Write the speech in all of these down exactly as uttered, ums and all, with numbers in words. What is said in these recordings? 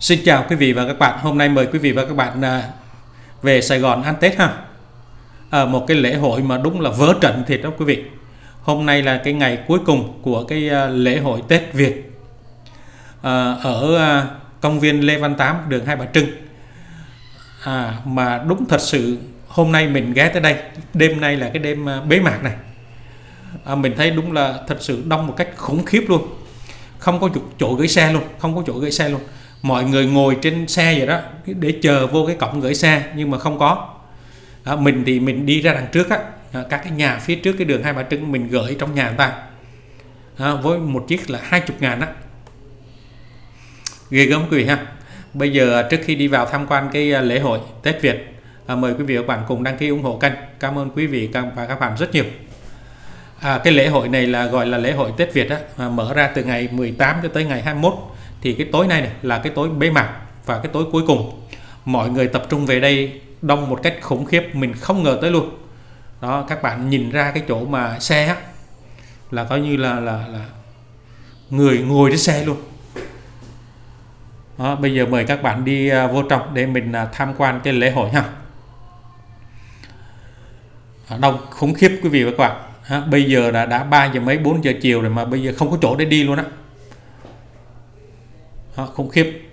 Xin chào quý vị và các bạn. Hôm nay mời quý vị và các bạn về Sài Gòn ăn Tết ha. À, một cái lễ hội mà đúng là vỡ trận thiệt đó quý vị. Hôm nay là cái ngày cuối cùng của cái lễ hội Tết Việt à, ở công viên Lê Văn Tám, đường Hai Bà Trưng. À, mà đúng thật sự hôm nay mình ghé tới đây, đêm nay là cái đêm bế mạc này. À, mình thấy đúng là thật sự đông một cách khủng khiếp luôn. Không có chỗ gửi xe luôn, không có chỗ gửi xe luôn. Mọi người ngồi trên xe vậy đó để chờ vô cái cổng gửi xe nhưng mà không có. À, mình thì mình đi ra đằng trước á, à, các cái nhà phía trước cái đường Hai Bà Trưng mình gửi trong nhà người ta à, với một chiếc là hai mươi ngàn á. Ghê gớm quý vị ha. Bây giờ trước khi đi vào tham quan cái lễ hội Tết Việt, à, mời quý vị và các bạn cùng đăng ký ủng hộ kênh. Cảm ơn quý vị và các bạn rất nhiều. À, cái lễ hội này là gọi là lễ hội Tết Việt á, à, mở ra từ ngày mười tám cho tới ngày hai mươi mốt. Thì cái tối nay này là cái tối bế mạc và cái tối cuối cùng. Mọi người tập trung về đây đông một cách khủng khiếp, mình không ngờ tới luôn. Đó, các bạn nhìn ra cái chỗ mà xe á, là coi như là là là người ngồi trên xe luôn. Đó, bây giờ mời các bạn đi uh, vô trong để mình uh, tham quan cái lễ hội ha. À, đông khủng khiếp quý vị và các bạn. À, bây giờ là đã ba giờ mấy bốn giờ chiều rồi mà bây giờ không có chỗ để đi luôn á. À, khủng khiếp.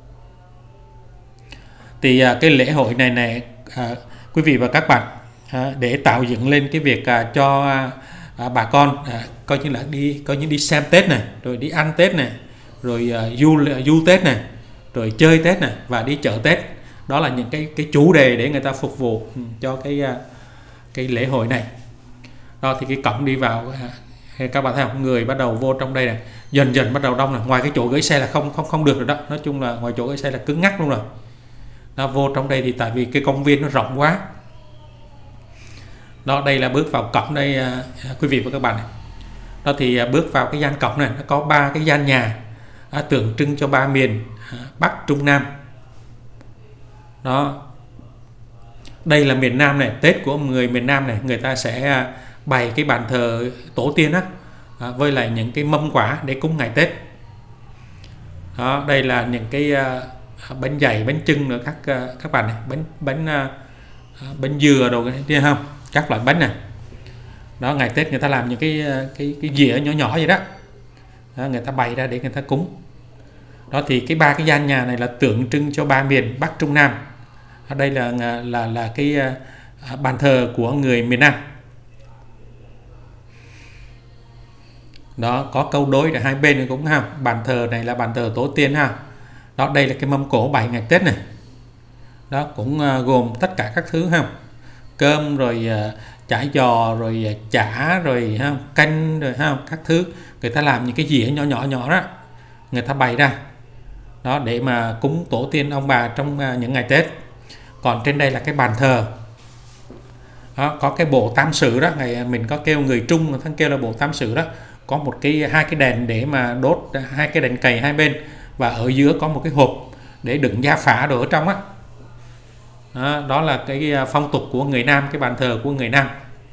Thì à, cái lễ hội này này à, quý vị và các bạn à, để tạo dựng lên cái việc à, cho à, bà con à, coi như là đi coi như đi xem Tết này, rồi đi ăn Tết này, rồi à, du du Tết này, rồi chơi Tết này và đi chợ Tết. Đó là những cái cái chủ đề để người ta phục vụ cho cái à, cái lễ hội này. Đó thì cái cổng đi vào à, các bạn thấy không, người bắt đầu vô trong đây này, dần dần bắt đầu đông này. Ngoài cái chỗ gửi xe là không không không được rồi đó. Nói chung là ngoài chỗ gửi xe là cứng ngắc luôn rồi. Nó vô trong đây thì tại vì cái công viên nó rộng quá. Đó, đây là bước vào cổng đây à, quý vị và các bạn này. Đó thì à, bước vào cái gian cổng này, nó có ba cái gian nhà à, tượng trưng cho ba miền à, Bắc, Trung, Nam. Đó, đây là miền Nam này, Tết của người miền Nam này, người ta sẽ à, bày cái bàn thờ tổ tiên á, à, với lại những cái mâm quả để cúng ngày Tết. Đó, đây là những cái à, bánh dày, bánh chưng nữa các các bạn này, bánh bánh bánh dừa đồ kia không, các loại bánh này. Đó, ngày Tết người ta làm những cái cái cái dĩa nhỏ nhỏ vậy đó. Đó, người ta bày ra để người ta cúng. Đó thì cái ba cái gian nhà này là tượng trưng cho ba miền Bắc, Trung, Nam. Ở đây là là là cái bàn thờ của người miền Nam. Đó, có câu đối để hai bên cũng ha. Bàn thờ này là bàn thờ tổ tiên ha. Đó, đây là cái mâm cỗ bảy ngày Tết này. Đó cũng uh, gồm tất cả các thứ ha. Cơm rồi uh, chả giò rồi uh, chả rồi ha, canh rồi ha, các thứ. Người ta làm những cái dĩa nhỏ nhỏ nhỏ đó, người ta bày ra. Đó để mà cúng tổ tiên ông bà trong uh, những ngày Tết. Còn trên đây là cái bàn thờ. Đó, có cái bộ tam sự đó, ngày mình có kêu người Trung người ta kêu là bộ tam sự đó. Có một cái hai cái đèn để mà đốt, hai cái đèn cầy hai bên. Và ở giữa có một cái hộp để đựng gia phả đồ ở trong á. Đó, đó là cái phong tục của người Nam, cái bàn thờ của người Nam.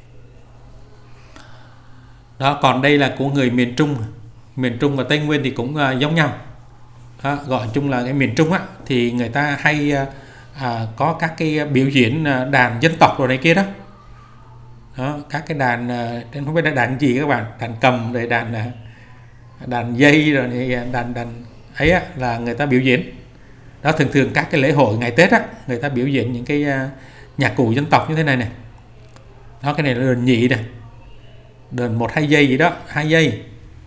Đó, còn đây là của người miền Trung. Miền Trung và Tây Nguyên thì cũng uh, giống nhau. Đó, gọi chung là cái miền Trung á, thì người ta hay uh, uh, có các cái biểu diễn uh, đàn dân tộc rồi này kia đó. Đó, các cái đàn uh, không biết là đàn gì các bạn, đàn cầm rồi đàn uh, đàn dây rồi đàn đàn ấy á, là người ta biểu diễn. Đó, thường thường các cái lễ hội ngày Tết á, người ta biểu diễn những cái uh, nhạc cụ dân tộc như thế này này. Đó, cái này là đờn nhị này, đờn một hai giây gì đó, hai giây,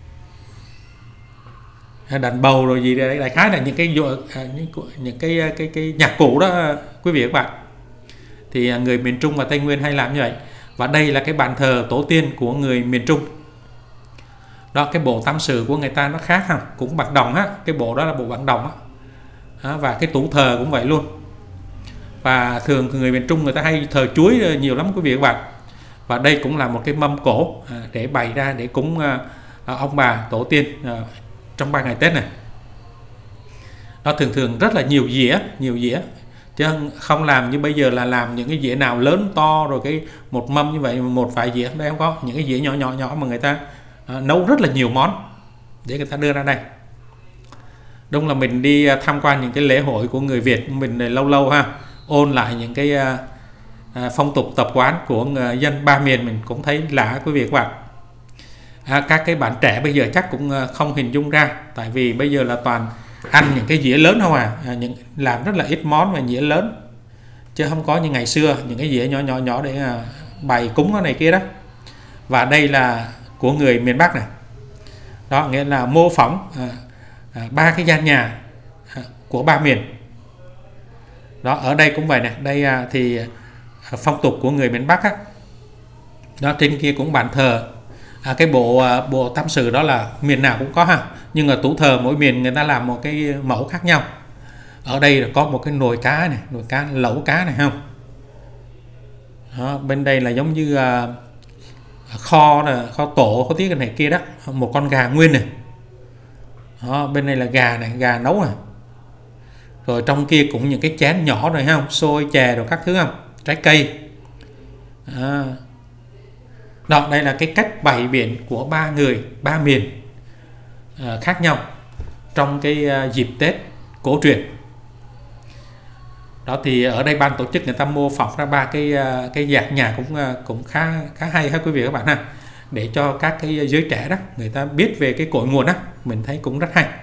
đàn bầu rồi gì đấy, đại khái là những cái uh, những, những cái, uh, cái cái nhạc cụ đó uh, quý vị và các bạn. Thì uh, người miền Trung và Tây Nguyên hay làm như vậy. Và đây là cái bàn thờ tổ tiên của người miền Trung. Đó, cái bộ tam sự của người ta nó khác ha, cũng bằng đồng á, cái bộ đó là bộ bằng đồng á. Đó, và cái tủ thờ cũng vậy luôn. Và thường người miền Trung người ta hay thờ chuối nhiều lắm quý vị và các bạn. Và đây cũng là một cái mâm cổ à, để bày ra để cúng à, ông bà tổ tiên à, trong ba ngày Tết này. Đó, thường thường rất là nhiều dĩa, nhiều dĩa, chứ không làm như bây giờ là làm những cái dĩa nào lớn to rồi cái một mâm như vậy, một vài dĩa. Đây không có, những cái dĩa nhỏ nhỏ nhỏ mà người ta à, nấu rất là nhiều món để người ta đưa ra đây. Đúng là mình đi tham quan những cái lễ hội của người Việt mình lâu lâu ha, ôn lại những cái à, phong tục tập quán của người dân ba miền mình cũng thấy lạ quý vị các bạn. À, các cái bạn trẻ bây giờ chắc cũng không hình dung ra, tại vì bây giờ là toàn ăn những cái dĩa lớn không à, à những làm rất là ít món và dĩa lớn, chứ không có như ngày xưa những cái dĩa nhỏ nhỏ nhỏ để à, bày cúng này kia đó. Và đây là của người miền Bắc này, đó nghĩa là mô phỏng à, à, ba cái gian nhà à, của ba miền. Đó ở đây cũng vậy nè, đây à, thì à, phong tục của người miền Bắc á. Đó trên kia cũng bàn thờ. À, cái bộ bộ tam sự đó là miền nào cũng có ha, nhưng mà tủ thờ mỗi miền người ta làm một cái mẫu khác nhau. Ở đây là có một cái nồi cá này, nồi cá lẩu cá này không. Đó, bên đây là giống như à, kho là kho tổ có tí cái này kia đó, một con gà nguyên này. Đó, bên đây là gà này, gà nấu này. Rồi trong kia cũng những cái chén nhỏ rồi không, xôi chè rồi các thứ không, trái cây. À. Đó, đây là cái cách bày biện của ba người, ba miền à, khác nhau trong cái à, dịp Tết cổ truyền. Đó thì ở đây ban tổ chức người ta mô phỏng ra ba cái à, cái dạng nhà cũng à, cũng khá khá hay ha quý vị các bạn ha, để cho các cái giới trẻ đó người ta biết về cái cội nguồn đó, mình thấy cũng rất hay.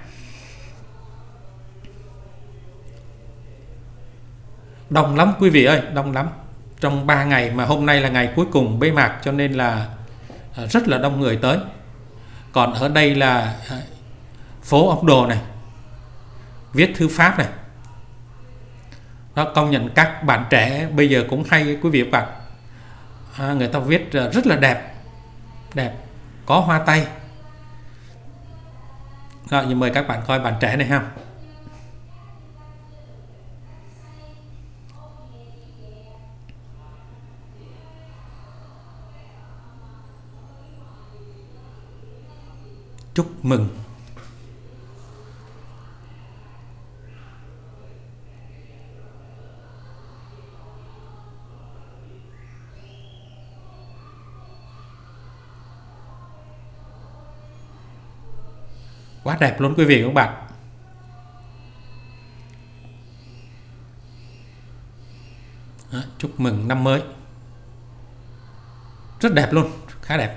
Đông lắm quý vị ơi, đông lắm. Trong ba ngày mà hôm nay là ngày cuối cùng bế mạc cho nên là rất là đông người tới. Còn ở đây là phố ông Đồ này, viết thư pháp này. Đó, công nhận các bạn trẻ bây giờ cũng hay quý vị các bạn. À, người ta viết rất là đẹp, đẹp, có hoa tay. Đó, mời các bạn coi bạn trẻ này ha. Chúc mừng. Quá đẹp luôn quý vị các bạn. Đó, chúc mừng năm mới. Rất đẹp luôn, khá đẹp.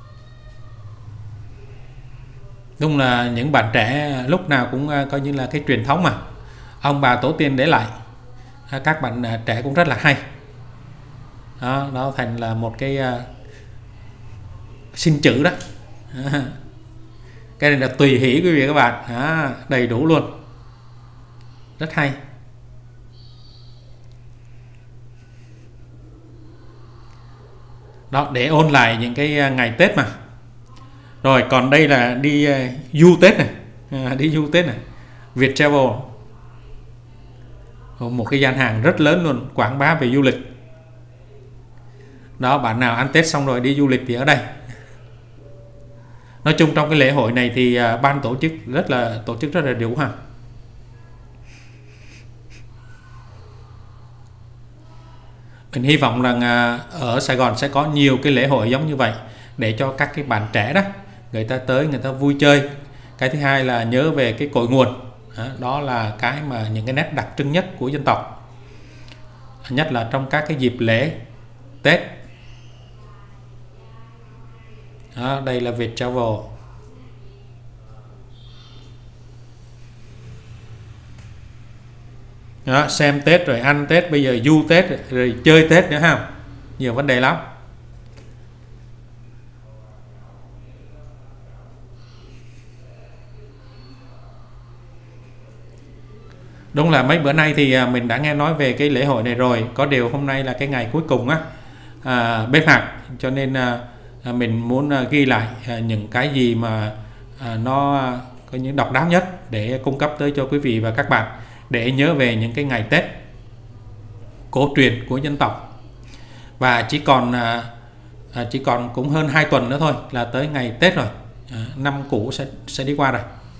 Đúng là những bạn trẻ lúc nào cũng coi như là cái truyền thống mà ông bà tổ tiên để lại, các bạn trẻ cũng rất là hay. Đó, nó thành là một cái uh, xin chữ đó. À, cái này là tùy hỷ quý vị các bạn, à, đầy đủ luôn, rất hay. Đó, để ôn lại những cái ngày Tết mà. Rồi còn đây là đi uh, du Tết này, à, đi du Tết này, Viettravel, một cái gian hàng rất lớn luôn, quảng bá về du lịch. Đó, bạn nào ăn Tết xong rồi đi du lịch thì ở đây. Nói chung trong cái lễ hội này thì uh, ban tổ chức rất là tổ chức rất là đủ ha. Mình hy vọng rằng uh, ở Sài Gòn sẽ có nhiều cái lễ hội giống như vậy để cho các cái bạn trẻ đó người ta tới người ta vui chơi. Cái thứ hai là nhớ về cái cội nguồn. Đó, đó là cái mà những cái nét đặc trưng nhất của dân tộc, nhất là trong các cái dịp lễ Tết. Đó, đây là Viettravel. Đó, xem Tết rồi ăn Tết, bây giờ du Tết rồi chơi Tết nữa ha, nhiều vấn đề lắm. Đúng là mấy bữa nay thì mình đã nghe nói về cái lễ hội này rồi, có điều hôm nay là cái ngày cuối cùng á, à, bế mạc, cho nên à, mình muốn ghi lại à, những cái gì mà à, nó có những độc đáo nhất để cung cấp tới cho quý vị và các bạn, để nhớ về những cái ngày Tết cổ truyền của dân tộc. Và chỉ còn à, chỉ còn cũng hơn hai tuần nữa thôi là tới ngày Tết rồi, à, năm cũ sẽ sẽ đi qua rồi.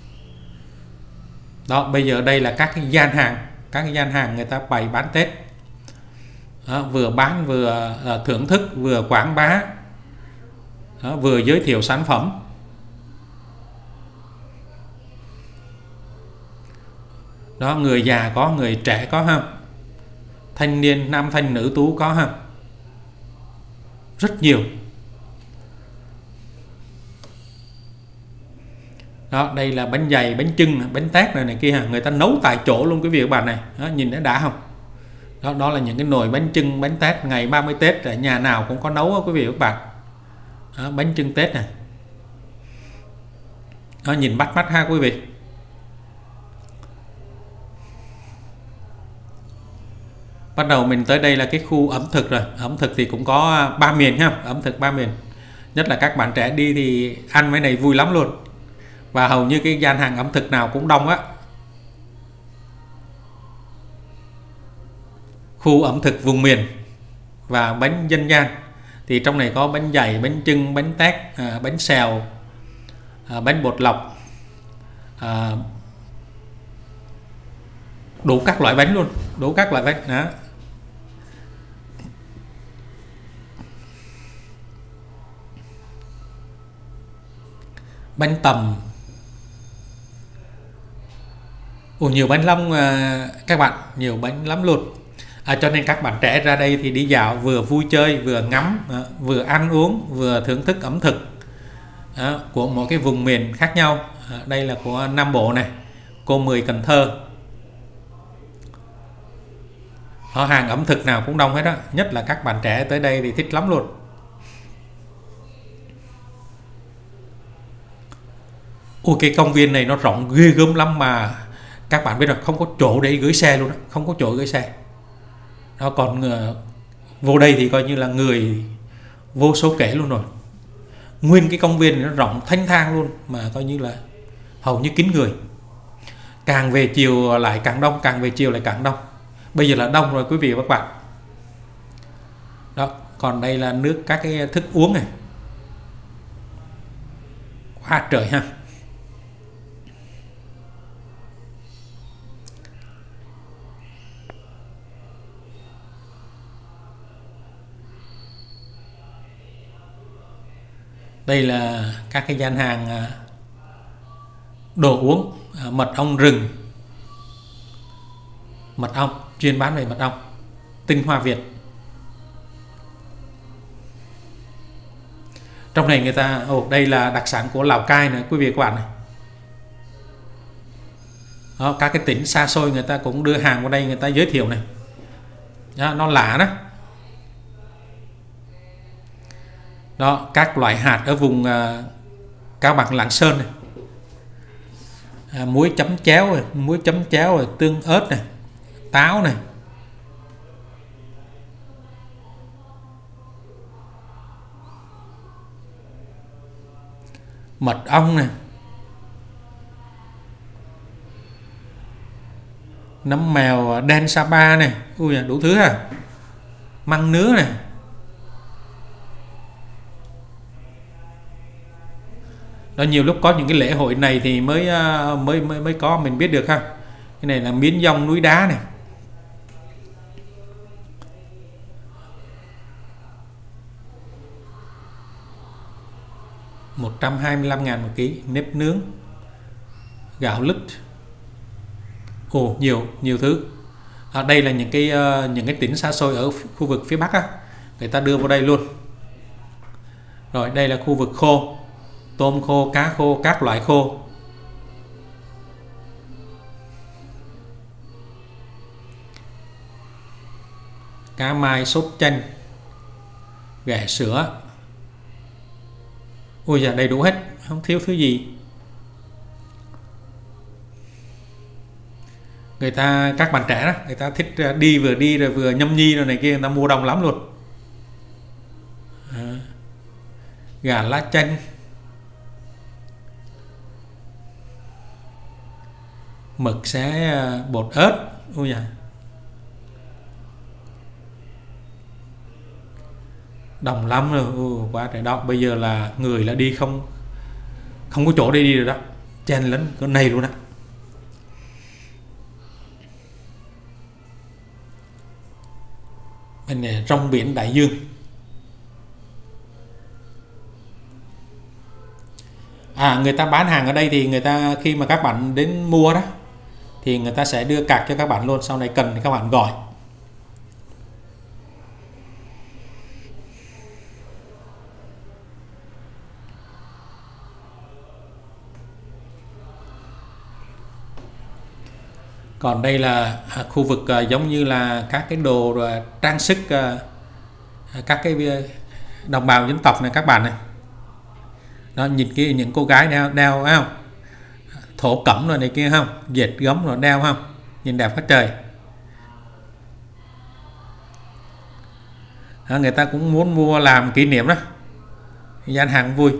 Đó, bây giờ đây là các cái gian hàng, các cái gian hàng người ta bày bán Tết. Đó, vừa bán vừa uh, thưởng thức, vừa quảng bá. Đó, vừa giới thiệu sản phẩm. Đó, người già có, người trẻ có ha, thanh niên, nam thanh nữ tú có ha, rất nhiều. Đó, đây là bánh dày, bánh chưng, bánh tét này này kia ha, người ta nấu tại chỗ luôn quý vị các bạn này. Đó, nhìn đã đã không? Đó, đó là những cái nồi bánh chưng, bánh tét ngày ba mươi Tết, ở nhà nào cũng có nấu đó, quý vị các bạn. Đó, bánh chưng Tết này. Đó, nhìn bắt mắt ha quý vị. Bắt đầu mình tới đây là cái khu ẩm thực rồi. Ẩm thực thì cũng có ba miền ha, ẩm thực ba miền. Nhất là các bạn trẻ đi thì ăn mấy này vui lắm luôn. Và hầu như cái gian hàng ẩm thực nào cũng đông á. Khu ẩm thực vùng miền và bánh dân gian. Thì trong này có bánh dày, bánh chưng, bánh tét, à, bánh xèo, à, bánh bột lọc, à, đủ các loại bánh luôn, đủ các loại bánh đó. Bánh tằm. Ồ, nhiều bánh lắm à, các bạn, nhiều bánh lắm luôn. À, cho nên các bạn trẻ ra đây thì đi dạo vừa vui chơi, vừa ngắm, à, vừa ăn uống, vừa thưởng thức ẩm thực à, của mỗi cái vùng miền khác nhau. À, đây là của Nam Bộ này, Cô Mười, Cần Thơ. Họ hàng ẩm thực nào cũng đông hết á, nhất là các bạn trẻ tới đây thì thích lắm luôn. Ôi, cái công viên này nó rộng ghê gớm lắm mà các bạn biết rồi, không có chỗ để gửi xe luôn đó, không có chỗ gửi xe. Nó còn uh, vô đây thì coi như là người vô số kể luôn rồi. Nguyên cái công viên này nó rộng thanh thang luôn mà coi như là hầu như kín người. Càng về chiều lại càng đông, càng về chiều lại càng đông. Bây giờ là đông rồi quý vị và các bạn. Đó, còn đây là nước, các cái thức uống này. Quá trời ha. Đây là các cái gian hàng đồ uống, mật ong rừng, mật ong, chuyên bán về mật ong, tinh hoa Việt. Trong này người ta, ồ, đây là đặc sản của Lào Cai này quý vị các bạn này. Đó, các cái tỉnh xa xôi người ta cũng đưa hàng vào đây người ta giới thiệu này. Đó, nó lạ đó. Đó, các loại hạt ở vùng uh, Cao Bằng, Lạng Sơn này. À, muối chấm chéo này, muối chấm chéo này, tương ớt này, táo này. Mật ong này. Nấm mèo đen Sapa này. Ui, đủ thứ ha. Măng nứa này. Đó, nhiều lúc có những cái lễ hội này thì mới mới mới mới có mình biết được ha. Cái này là miến dong núi đá này. một trăm hai mươi lăm ngàn một ký. Nếp nướng, gạo lứt. Ồ, nhiều nhiều thứ. À, đây là những cái uh, những cái tỉnh xa xôi ở khu vực phía Bắc á, người ta đưa vào đây luôn. Rồi đây là khu vực khô, tôm khô, cá khô, các loại khô. Cá mai sốt chanh, ghẹ sữa. Ui da, đầy đủ hết, không thiếu thứ gì. Người ta, các bạn trẻ đó, người ta thích đi vừa đi rồi vừa nhâm nhi rồi này kia, người ta mua đông lắm luôn. À, gà lá chanh, mực xé bột ớt. Ui da, đồng lắm rồi. Ui, quá trời. Đó, bây giờ là người là đi không không có chỗ để đi rồi đó, chen lấn cái này luôn đó. Bên này rong biển đại dương. À, người ta bán hàng ở đây thì người ta khi mà các bạn đến mua đó thì người ta sẽ đưa cạc cho các bạn luôn, sau này cần thì các bạn gọi. Còn đây là khu vực uh, giống như là các cái đồ uh, trang sức, uh, các cái uh, đồng bào dân tộc này các bạn này. Đó, nhìn kia những cô gái đeo đeo phải không? Thổ cẩm rồi này kia không? Dệt gấm rồi đeo không? Nhìn đẹp quá trời. Đó, người ta cũng muốn mua làm kỷ niệm đó. Gian hàng vui.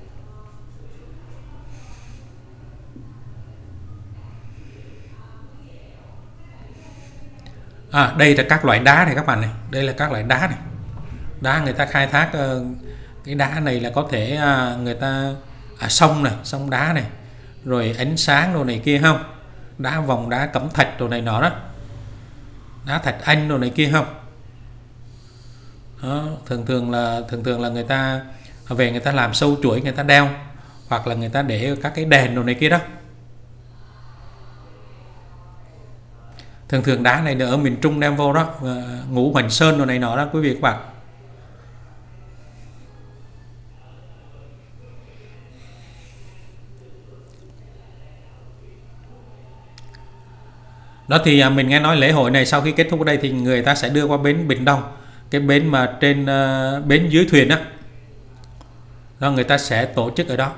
À, đây là các loại đá này các bạn này. Đây là các loại đá này. Đá người ta khai thác uh, cái đá này là có thể uh, người ta à, sông này, sông đá này, rồi ánh sáng đồ này kia không, đá vòng, đá cẩm thạch đồ này nọ đó, đá thạch anh đồ này kia không. Đó, thường thường là thường thường là người ta về người ta làm sâu chuỗi người ta đeo, hoặc là người ta để các cái đèn đồ này kia đó. Thường thường đá này ở miền Trung đem vô đó, Ngũ Hoành Sơn đồ này nọ đó quý vị các bạn. Đó thì mình nghe nói lễ hội này sau khi kết thúc ở đây thì người ta sẽ đưa qua bến Bình Đông, cái bến mà trên uh, bến dưới thuyền đó. Đó, người ta sẽ tổ chức ở đó.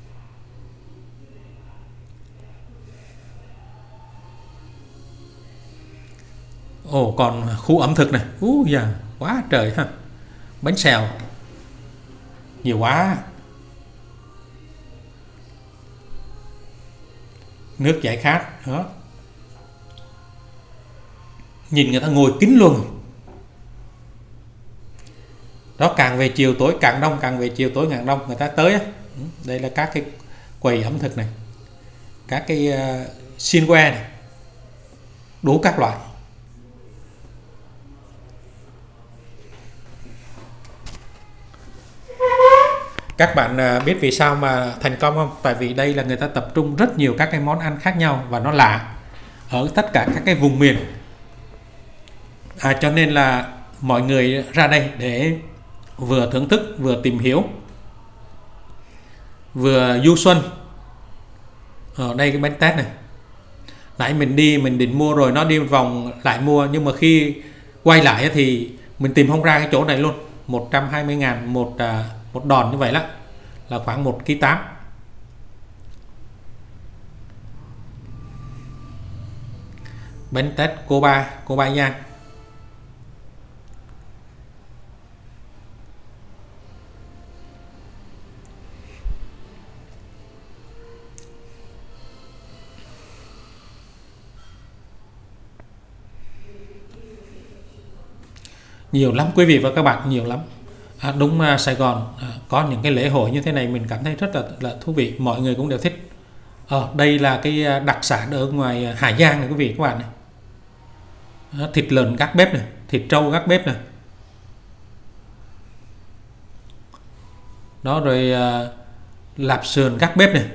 Ồ, còn khu ẩm thực này, ú già, quá trời ha. Bánh xèo nhiều quá. Nước giải khát đó. Nhìn người ta ngồi kín luôn. Đó, càng về chiều tối càng đông, càng về chiều tối càng đông người ta tới á. Đây là các cái quầy ẩm thực này, các cái uh, xiên que này, đủ các loại. Các bạn uh, biết vì sao mà thành công không? Tại vì đây là người ta tập trung rất nhiều các cái món ăn khác nhau và nó lạ ở tất cả các cái vùng miền. À, cho nên là mọi người ra đây để vừa thưởng thức, vừa tìm hiểu, vừa du xuân. Ở đây cái bánh tét này, nãy mình đi mình định mua rồi nó đi một vòng lại mua, nhưng mà khi quay lại thì mình tìm không ra cái chỗ này luôn. Một trăm hai mươi ngàn một, một đòn như vậy đó, là khoảng một ki lô tám. Bánh tét cô ba, cô ba Giang. Nhiều lắm quý vị và các bạn, nhiều lắm. À, đúng, à, Sài Gòn à, có những cái lễ hội như thế này mình cảm thấy rất là, là thú vị, mọi người cũng đều thích. À, đây là cái đặc sản ở ngoài Hà Giang này quý vị các bạn này. À, thịt lợn gác bếp này, thịt trâu gác bếp này. Đó, rồi à, lạp sườn gác bếp này.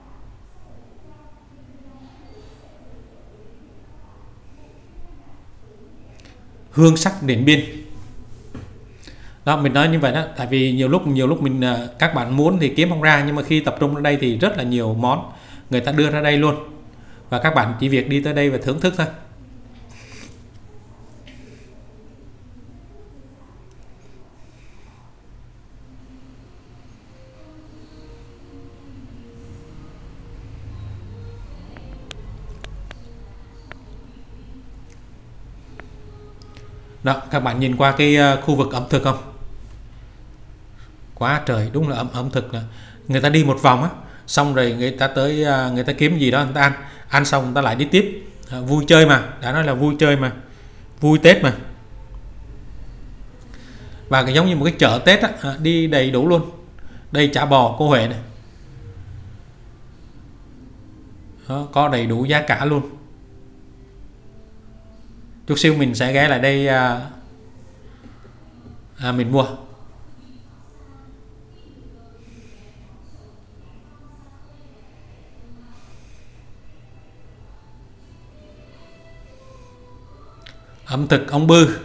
Hương sắc Điện Biên. Đó, mình nói như vậy đó, tại vì nhiều lúc nhiều lúc mình các bạn muốn thì kiếm không ra, nhưng mà khi tập trung ở đây thì rất là nhiều món người ta đưa ra đây luôn, và các bạn chỉ việc đi tới đây và thưởng thức thôi. Đó, các bạn nhìn qua cái khu vực ẩm thực không? Quá trời, đúng là ẩm ẩm thực là người ta đi một vòng á, xong rồi người ta tới người ta kiếm gì đó người ta ăn, ăn xong người ta lại đi tiếp. À, vui chơi mà, đã nói là vui chơi mà, vui Tết mà. Và cái giống như một cái chợ Tết á, đi đầy đủ luôn. Đây chả bò cô Huệ này. Đó, có đầy đủ giá cả luôn. Chút xíu mình sẽ ghé lại đây à, à, mình mua. ẩm thực ông Bư.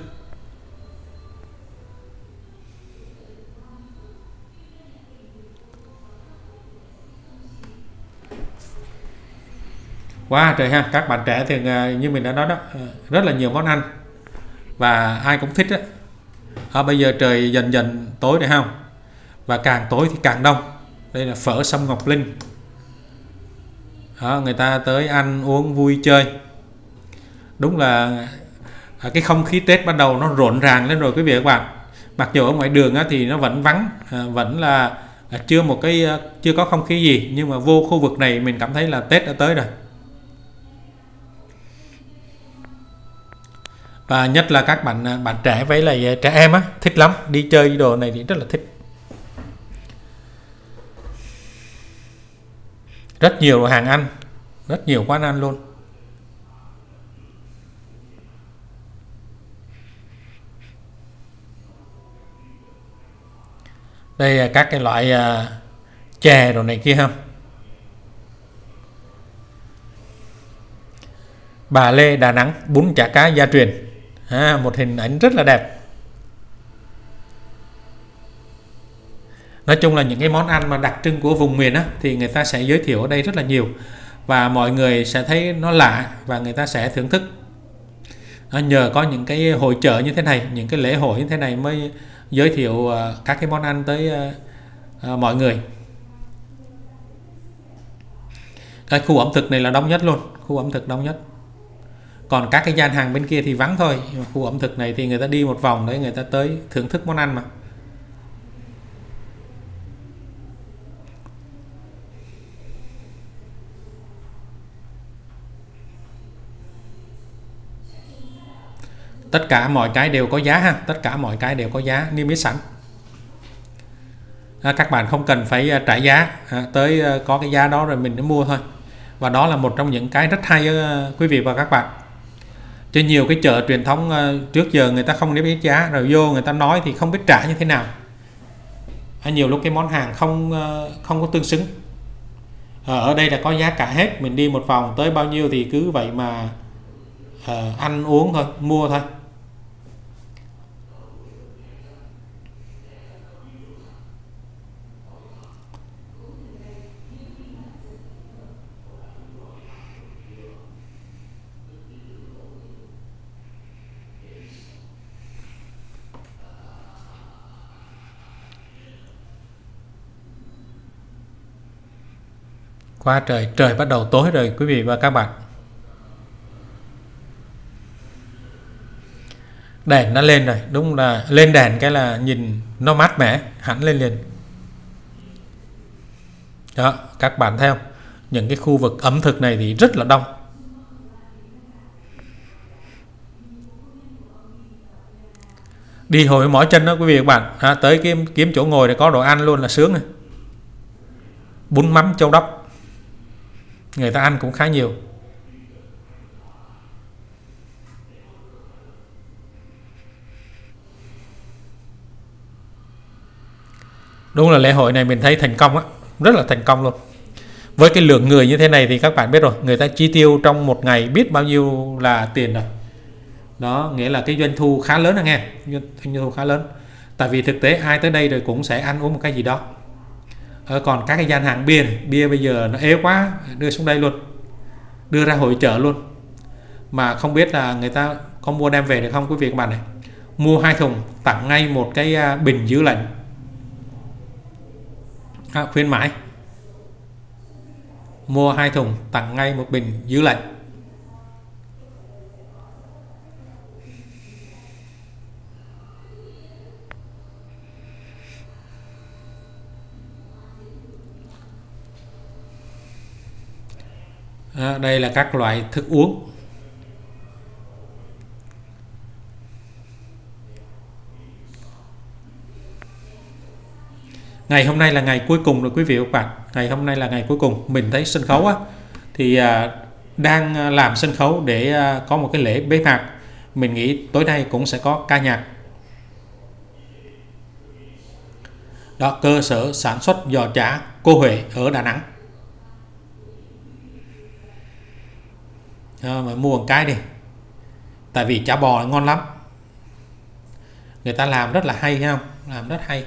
Wow trời ha, các bạn trẻ thì như mình đã nói đó, rất là nhiều món ăn và ai cũng thích đó. À, bây giờ trời dần dần tối rồi không, và càng tối thì càng đông. Đây là phở Sâm Ngọc Linh đó, người ta tới ăn uống vui chơi. Đúng là cái không khí Tết bắt đầu nó rộn ràng lên rồi quý vị và các bạn. Mặc dù ở ngoài đường thì nó vẫn vắng, vẫn là chưa một cái chưa có không khí gì, nhưng mà vô khu vực này mình cảm thấy là Tết đã tới rồi. Và nhất là các bạn bạn trẻ với lại trẻ em á, thích lắm, đi chơi đồ này thì rất là thích. Rất nhiều hàng ăn, rất nhiều quán ăn luôn. Đây là các cái loại uh, chè đồ này kia không. Bà Lê Đà Nẵng bún chả cá gia truyền. À, một hình ảnh rất là đẹp. Nói chung là những cái món ăn mà đặc trưng của vùng miền á, thì người ta sẽ giới thiệu ở đây rất là nhiều và mọi người sẽ thấy nó lạ và người ta sẽ thưởng thức. À, nhờ có những cái hội chợ như thế này, những cái lễ hội như thế này mới giới thiệu uh, các cái món ăn tới uh, uh, mọi người. Cái khu ẩm thực này là đông nhất luôn, khu ẩm thực đông nhất. Còn các cái gian hàng bên kia thì vắng thôi. Khu ẩm thực này thì người ta đi một vòng đấy, người ta tới thưởng thức món ăn mà. Tất cả mọi cái đều có giá ha, tất cả mọi cái đều có giá niêm yết sẵn. À, các bạn không cần phải trả giá, à, tới có cái giá đó rồi mình mới mua thôi. Và đó là một trong những cái rất hay uh, quý vị và các bạn. Trên nhiều cái chợ truyền thống uh, trước giờ người ta không niêm yết giá, rồi vô người ta nói thì không biết trả như thế nào. À, nhiều lúc cái món hàng không uh, không có tương xứng. À, ở đây là có giá cả hết, mình đi một vòng tới bao nhiêu thì cứ vậy mà uh, ăn uống thôi, mua thôi. Qua trời, trời bắt đầu tối rồi quý vị và các bạn. Đèn nó lên rồi, đúng là lên đèn cái là nhìn nó mát mẻ hẳn lên liền. Đó, các bạn thấy không? Những cái khu vực ẩm thực này thì rất là đông. Đi hồi mỏi chân đó quý vị và các bạn, à, tới kiếm, kiếm chỗ ngồi để có đồ ăn luôn là sướng này. Bún mắm Châu Đốc người ta ăn cũng khá nhiều. Đúng là lễ hội này mình thấy thành công á, rất là thành công luôn. Với cái lượng người như thế này thì các bạn biết rồi, người ta chi tiêu trong một ngày biết bao nhiêu là tiền rồi. Đó, nghĩa là cái doanh thu khá lớn đó nghe, doanh thu khá lớn. Tại vì thực tế ai tới đây rồi cũng sẽ ăn uống một cái gì đó. Ờ, còn các cái gian hàng bia này, bia bây giờ nó ế quá, đưa xuống đây luôn, đưa ra hội chợ luôn. Mà không biết là người ta có mua đem về được không quý vị các bạn này. Mua hai thùng tặng ngay một cái bình giữ lạnh. À, khuyến mãi mua hai thùng tặng ngay một bình giữ lạnh. À, đây là các loại thức uống. Ngày hôm nay là ngày cuối cùng rồi quý vị và các bạn. Ngày hôm nay là ngày cuối cùng. Mình thấy sân khấu á, thì à, đang làm sân khấu để à, có một cái lễ bế mạc. Mình nghĩ tối nay cũng sẽ có ca nhạc. Đó, cơ sở sản xuất giò chả cô Huệ ở Đà Nẵng. À, mà mua một cái đi. Tại vì chả bò ngon lắm, người ta làm rất là hay không, làm rất hay.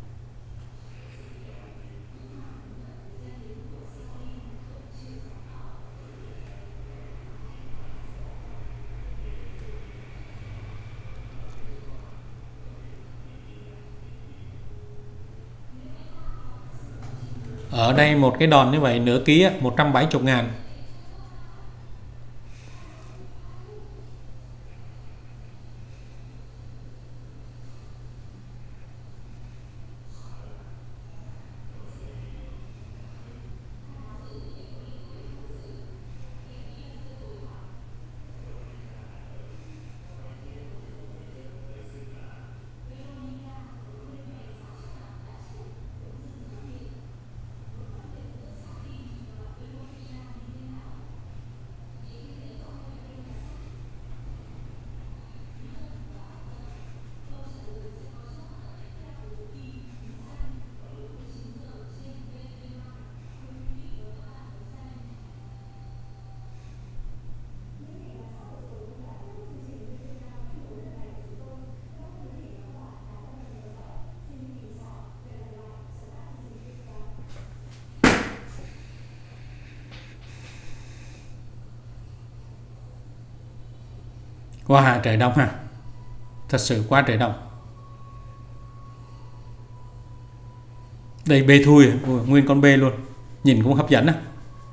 Ở đây một cái đòn như vậy nửa ký một trăm bảy mươi ngàn. Wow, trời đông ha, thật sự quá trời đông. Đây bê thui, ui, nguyên con bê luôn, nhìn cũng hấp dẫn á.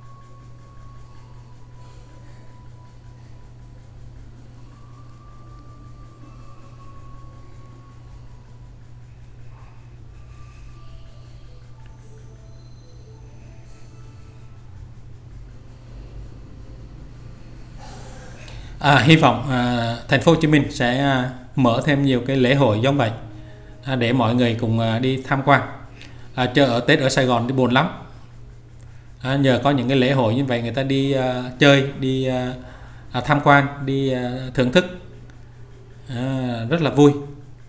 À, hy vọng à, thành phố Hồ Chí Minh sẽ à, mở thêm nhiều cái lễ hội giống vậy à, để mọi người cùng à, đi tham quan. À, chợ ở Tết ở Sài Gòn đi buồn lắm. À, nhờ có những cái lễ hội như vậy người ta đi à, chơi, đi à, à, tham quan, đi à, thưởng thức à, rất là vui.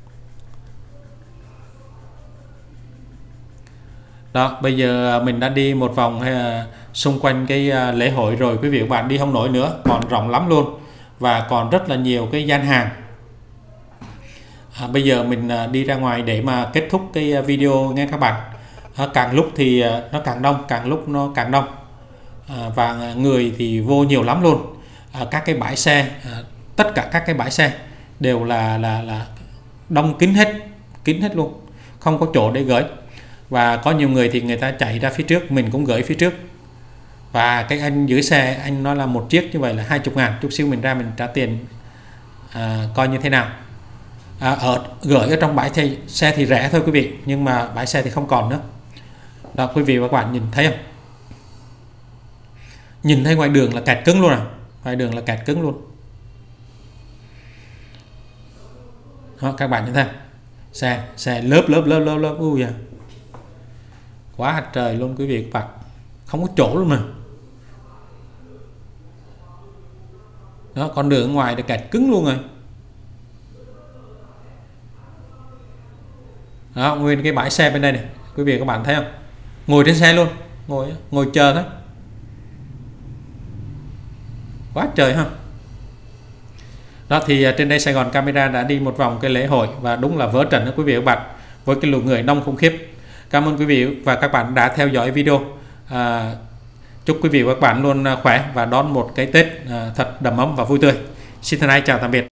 Đó, bây giờ mình đã đi một vòng à, xung quanh cái à, lễ hội rồi, quý vị và các bạn đi không nổi nữa, còn rộng lắm luôn và còn rất là nhiều cái gian hàng. À, bây giờ mình à, đi ra ngoài để mà kết thúc cái video nghe các bạn. À, càng lúc thì à, nó càng đông, càng lúc nó càng đông à, và người thì vô nhiều lắm luôn. À, các cái bãi xe, à, tất cả các cái bãi xe đều là là là đông kín hết, kín hết luôn, không có chỗ để gửi. Và có nhiều người thì người ta chạy ra phía trước, mình cũng gửi phía trước. Và cái anh giữ xe, anh nói là một chiếc như vậy là hai mươi ngàn, chút xíu mình ra mình trả tiền à, coi như thế nào. À, ở gửi ở trong bãi xe, xe thì rẻ thôi quý vị, nhưng mà bãi xe thì không còn nữa. Đó, quý vị và các bạn nhìn thấy không? Nhìn thấy ngoài đường là kẹt cứng luôn à, ngoài đường là kẹt cứng luôn. Đó, các bạn nhìn thấy xe xe lớp lớp lớp lớp lớp ui à. Quá trời luôn quý vị các bạn, không có chỗ luôn mà. Đó, con đường ở ngoài là kẹt cứng luôn rồi. Đó, nguyên cái bãi xe bên đây này, quý vị các bạn thấy không? Ngồi trên xe luôn, ngồi ngồi chờ thôi. Quá trời ha. Đó thì trên đây Sài Gòn Camera đã đi một vòng cái lễ hội và đúng là vỡ trận đó quý vị các bạn, với cái lượng người đông khủng khiếp. Cảm ơn quý vị và các bạn đã theo dõi video. À, chúc quý vị và các bạn luôn khỏe và đón một cái Tết à, thật đầm ấm và vui tươi. Xin thân ái chào tạm biệt.